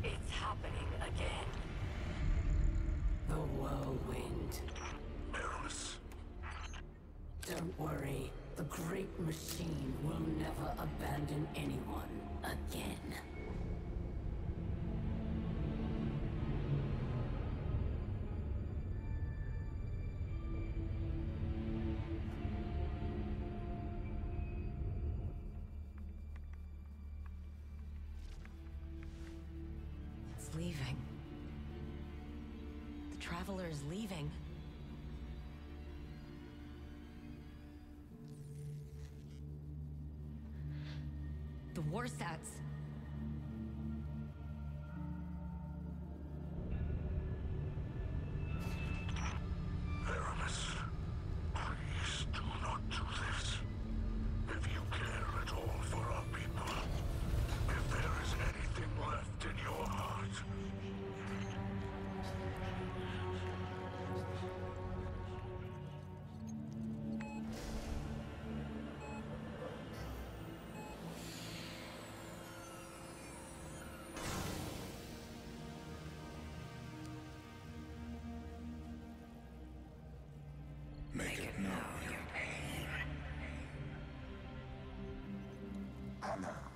It's happening again. The whirlwind. Aramis. Don't worry. The Great Machine will never abandon anyone again. It's leaving. The Traveler is leaving. The Warsats. Aramis, please do not do this. If you care at all for our people, if there is anything left in your heart. Make it known your pain. Honor.